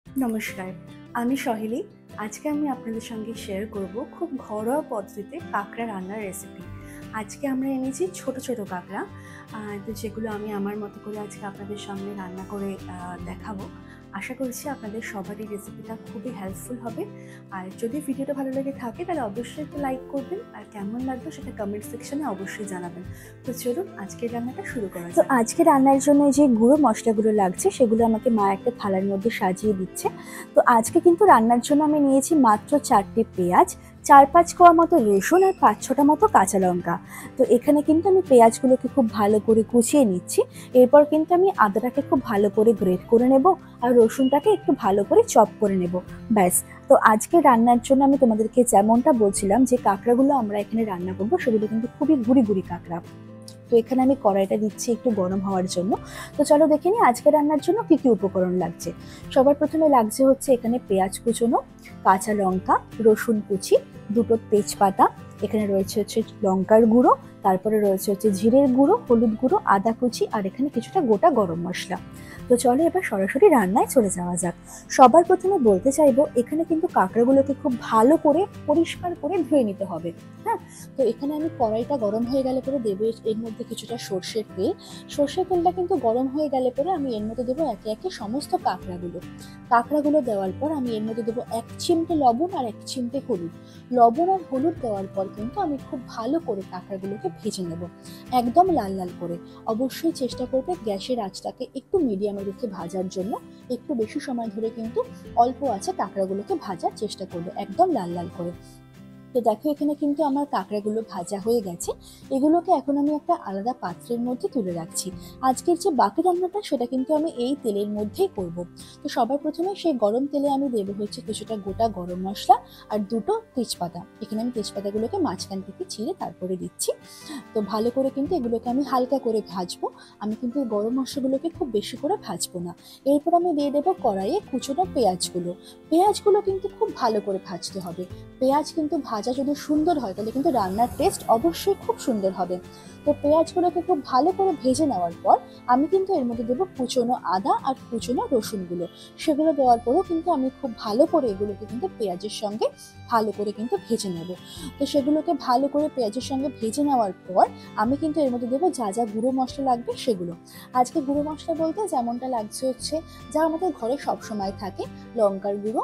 নমস্কার, আমি সহেলি। আজকে আমি আপনাদের সঙ্গে শেয়ার করব খুব ঘরোয়া পদ্ধতিতে কাঁকড়া রান্নার রেসিপি। আজকে আমরা এনেছি ছোট ছোট কাঁকড়া, তো যেগুলো আমি আমার মতো করে আজকে আপনাদের সামনে রান্না করে দেখাবো। আশা করছি আপনাদের সবারই রেসিপিটা খুবই হেল্পফুল হবে। আর যদি ভিডিওটা ভালো লেগে থাকে তাহলে অবশ্যই একটু লাইক করবেন, আর কেমন লাগলো সেটা কমেন্ট সেকশনে অবশ্যই জানাবেন। তো চলুন আজকের রান্নাটা শুরু করা তো যাক। আজকে রান্নার জন্য যে গুঁড়ো মশলাগুলো লাগছে সেগুলো আমাকে মা একটা থালার মধ্যে সাজিয়ে দিচ্ছে। তো আজকে কিন্তু রান্নার জন্য আমি নিয়েছি মাত্র 4টে পেঁয়াজ, 4-5 কোয়া মতো রসুন আর 5-6টা মতো কাঁচা লঙ্কা। তো এখানে কিন্তু আমি পেঁয়াজগুলোকে খুব ভালো করে কুচিয়ে নিচ্ছি। এরপর কিন্তু আমি আদাটাকে খুব ভালো করে গ্রেট করে নেব আর রসুনটাকে একটু ভালো করে চপ করে নেব। ব্যাস। তো আজকে রান্নার জন্য আমি তোমাদেরকে যেমনটা বলছিলাম যে কাঁকড়াগুলো আমরা এখানে রান্না করবো সেগুলো কিন্তু খুবই গুঁড়ি গুঁড়ি কাঁকড়া। তো এখানে আমি কড়াইটা দিচ্ছি একটু গরম হওয়ার জন্য। তো চলো দেখে নিই আজকে রান্নার জন্য কি কি উপকরণ লাগছে। সবার প্রথমে লাগছে হচ্ছে এখানে পেঁয়াজ কুচোনো, কাঁচা লঙ্কা, রসুন কুচি, দুটো তেজপাতা, এখানে রয়েছে হচ্ছে লঙ্কার গুঁড়ো, তারপরে রয়েছে হচ্ছে জিরের গুঁড়ো, হলুদ গুঁড়ো, আদা কুচি আর এখানে কিছুটা গোটা গরম মশলা। তো চলো এবার সরাসরি রান্নায় চলে যাওয়া যাক। সবার প্রথমে বলতে চাইবো এখানে কিন্তু কাঁকড়াগুলোকে খুব ভালো করে পরিষ্কার করে ধুয়ে নিতে হবে। হ্যাঁ, তো এখানে আমি কড়াইটা গরম হয়ে গেলে পরে দেবো এর মধ্যে কিছুটা সর্ষের তেল। সর্ষের তেলটা কিন্তু গরম হয়ে গেলে পরে আমি এর মধ্যে দেবো একে একে সমস্ত কাঁকড়াগুলো দেওয়ার পর আমি এর মধ্যে দেবো 1 চিমটে লবণ আর 1 চিমটে হলুদ। লবণ আর হলুদ দেওয়ার পর কিন্তু আমি খুব ভালো করে কাঁকড়াগুলোকে ভেজে নেব, একদম লাল লাল করে। অবশ্যই চেষ্টা করবে গ্যাসের আঁচটাকে একটু মিডিয়ামে রেখে ভাজার জন্য। একটু বেশি সময় ধরে কিন্তু অল্প আঁচে কাঁকড়াগুলোকে ভাজার চেষ্টা করবে, একদম লাল লাল করে। তো দেখো এখানে কিন্তু আমার কাঁকড়াগুলো ভাজা হয়ে গেছে। এগুলোকে এখন আমি একটা আলাদা পাত্রের মধ্যে তুলে রাখছি। আজকের যে বাকি রান্নাটা সেটা কিন্তু আমি এই তেলের মধ্যেই করব। তো সবার প্রথমে সেই গরম তেলে আমি দেবো হচ্ছে কিছুটা গোটা গরম মশলা আর দুটো তেজপাতা। এখানে আমি তেজপাতাগুলোকে মাঝখান থেকে ছিঁড়ে তারপরে দিচ্ছি। তো ভালো করে কিন্তু এগুলোকে আমি হালকা করে ভাজবো। আমি কিন্তু এই গরম মশলাগুলোকে খুব বেশি করে ভাজবো না। এরপর আমি দিয়ে দেবো কড়াইয়ে কুচনো পেঁয়াজগুলো কিন্তু খুব ভালো করে ভাজতে হবে। পেঁয়াজ কিন্তু ভাজা যদি সুন্দর হয় তাহলে কিন্তু রান্নার টেস্ট অবশ্যই খুব সুন্দর হবে। তো পেঁয়াজগুলোকে খুব ভালো করে ভেজে নেওয়ার পর আমি কিন্তু এর মধ্যে দেবো কুচনো আদা আর কুচনো রসুনগুলো। সেগুলো দেওয়ার পরেও কিন্তু আমি খুব ভালো করে এগুলোকে কিন্তু পেঁয়াজের সঙ্গে ভালো করে কিন্তু ভেজে নেব। তো সেগুলোকে ভালো করে পেঁয়াজের সঙ্গে ভেজে নেওয়ার পর আমি কিন্তু এর মধ্যে দেবো যা যা গুঁড়ো মশলা লাগবে সেগুলো। আজকে গুঁড়ো মশলা বলতে যেমনটা লাগছে হচ্ছে যা আমাদের ঘরে সবসময় থাকে, লঙ্কার গুঁড়ো,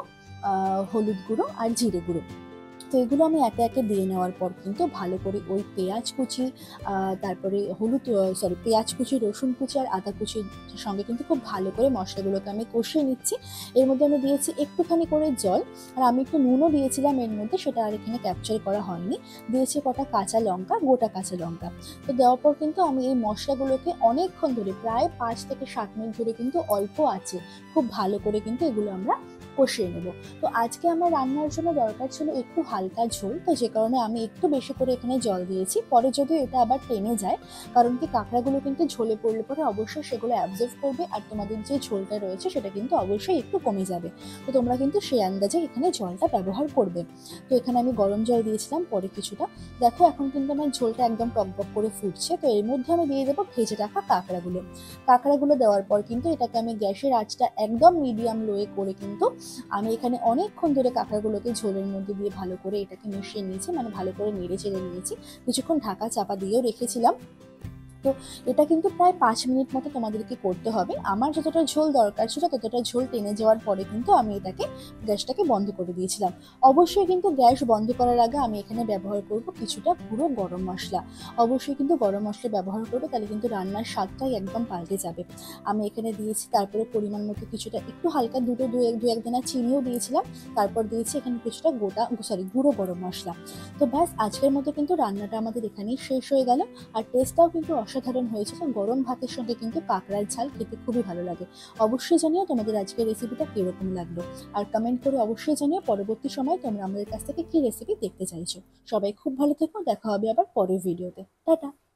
হলুদ গুঁড়ো আর জিরে গুঁড়ো। তো এগুলো আমি একে একে দিয়ে নেওয়ার পর কিন্তু ভালো করে ওই পেঁয়াজ কুচি, তারপরে পেঁয়াজ কুচি, রসুন কুচি আর আদা কুচির সঙ্গে কিন্তু খুব ভালো করে মশলাগুলোকে আমি কষিয়ে নিচ্ছি। এর মধ্যে আমি দিয়েছি একটুখানি করে জল, আর আমি একটু নুনও দিয়েছিলাম এর মধ্যে, সেটা আর এখানে ক্যাপচার করা হয়নি। দিয়েছি কটা কাঁচা লঙ্কা, গোটা কাঁচা লঙ্কা। তো দেওয়ার পর কিন্তু আমি এই মশলাগুলোকে অনেকক্ষণ ধরে প্রায় 5 থেকে 7 মিনিট ধরে কিন্তু অল্প আছে খুব ভালো করে কিন্তু এগুলো আমরা কষিয়ে নেব। তো আজকে আমার রান্নার জন্য দরকার ছিল একটু হালকা ঝোল, তো যে কারণে আমি একটু বেশি করে এখানে জল দিয়েছি। পরে যদিও এটা আবার টেনে যায়, কারণ কি কাঁকড়াগুলো কিন্তু ঝোলে পড়লে পরে অবশ্যই সেগুলো অ্যাবজর্ব করবে আর তোমাদের যে ঝোলটা রয়েছে সেটা কিন্তু অবশ্যই একটু কমে যাবে। তো তোমরা কিন্তু সেই আন্দাজে এখানে জলটা ব্যবহার করবে। তো এখানে আমি গরম জল দিয়েছিলাম পরে কিছুটা। দেখো এখন কিন্তু আমার ঝোলটা একদম টকবক করে ফুটছে। তো এর মধ্যে আমি দিয়ে দেবো ভেজে রাখা কাঁকড়াগুলো দেওয়ার পর কিন্তু এটাকে আমি গ্যাসের আঁচটা একদম মিডিয়াম লোয়ে করে কিন্তু আমি এখানে অনেকক্ষণ ধরে কাঁকড়াগুলোকে ঝোলের মধ্যে দিয়ে ভালো করে এটাকে মিশিয়ে নিয়েছি, মানে ভালো করে নেড়ে চেড়ে নিয়েছি। কিছুক্ষণ ঢাকা চাপা দিয়েও রেখেছিলাম। তো এটা কিন্তু প্রায় 5 মিনিট মতো তোমাদেরকে করতে হবে। আমার যতটা ঝোল দরকার ছিল ততটা ঝোল টেনে যাওয়ার পরে কিন্তু আমি গ্যাসটাকে বন্ধ করে দিয়েছিলাম। অবশ্যই কিন্তু গ্যাস বন্ধ করার আগে আমি এখানে ব্যবহার করব কিছুটা গুঁড়ো গরম মশলা। অবশ্যই কিন্তু গরম মশলা ব্যবহার করবে, তাহলে কিন্তু রান্নার স্বাদটাই একদম পাল্টে যাবে। আমি এখানে দিয়েছি তারপরে পরিমাণ মতো কিছুটা একটু হালকা দু এক দানা চিনিও দিয়েছিলাম। তারপর দিয়েছি এখানে কিছুটা গুঁড়ো গরম মশলা। তো ব্যাস, আজকের মতো কিন্তু রান্নাটা আমাদের এখানেই শেষ হয়ে গেল। আর টেস্টটাও কিন্তু অসাধারণ হয়েছে। তো গরম ভাতের সঙ্গে কিন্তু কাঁকড়ার ঝাল খেতে খুবই ভালো লাগে। অবশ্যই জানিও তোমাদের আজকের রেসিপিটা কিরকম লাগলো, আর কমেন্ট করে অবশ্যই জানিও পরবর্তী সময় তোমরা আমাদের কাছ থেকে কি রেসিপি দেখতে চাইছো। সবাই খুব ভালো থেকো, দেখা হবে আবার পরের ভিডিওতে। টাটা।